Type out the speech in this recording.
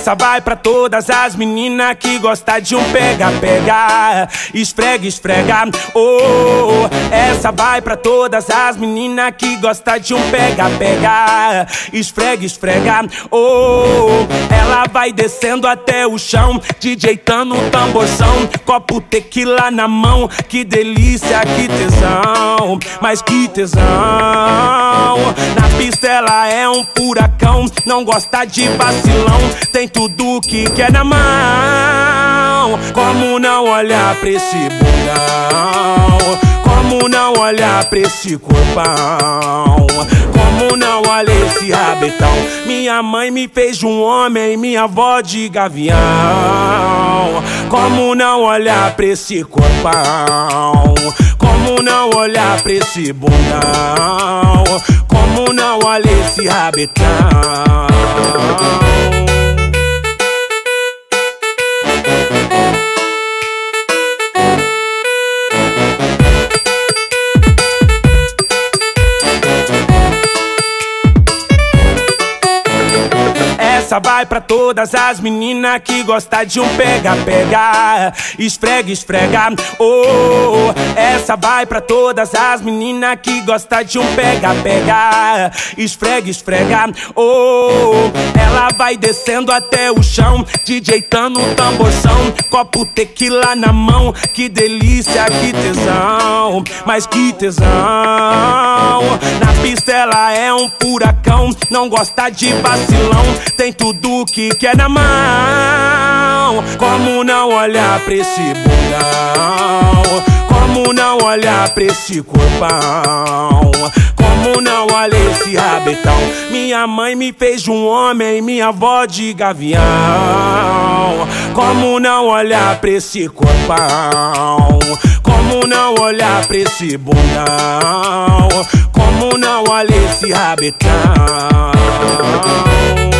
Essa vai pra todas as meninas que gostam de um pega-pega, esfrega, esfrega, oh. Essa vai pra todas as meninas que gostam de um pega-pega, esfrega, esfrega, oh. Ela vai descendo até o chão, DJtando um tamborzão, copo tequila na mão, que delícia, que tesão, mas que tesão. Na pista ela é um furacão, não gosta de vacilão, tem tudo que quer na mão. Como não olhar pra esse bundão? Como não olhar pra esse corpão? Como não olhar esse rabetão? Minha mãe me fez de um homem, minha avó de gavião. Como não olhar pra esse corpão? Como não olhar pra esse bundão? Como não olhar esse rabetão? Essa vai pra todas as meninas que gostam de um pega-pega, esfrega, esfrega, oh. Essa vai pra todas as meninas que gostam de um pega-pega, esfrega, esfrega, oh. Ela vai descendo até o chão, DJtando um tamborzão, copo tequila na mão, que delícia, que tesão, mas que tesão. Na pista ela é um furacão, não gosta de vacilão, tem tudo que quer na mão. Como não olhar pra esse bundão? Como não olhar pra esse corpão? Como não olhar esse rabetão? Minha mãe me fez de um homem, minha avó de gavião. Como não olhar pra esse corpão? Como não olhar pra esse bundão? Como não olhar esse rabetão?